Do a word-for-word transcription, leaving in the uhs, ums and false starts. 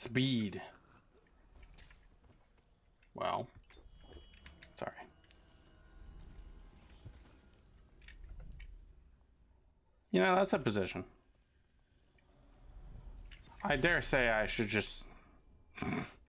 Speed. Well, sorry. You know, that's a position. I dare say I should just